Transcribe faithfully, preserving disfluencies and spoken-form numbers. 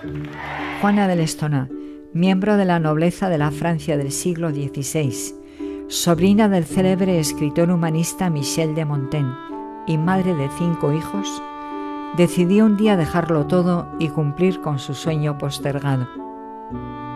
Juana de Lestonat, miembro de la nobleza de la Francia del siglo dieciséis, sobrina del célebre escritor humanista Michel de Montaigne y madre de cinco hijos, decidió un día dejarlo todo y cumplir con su sueño postergado.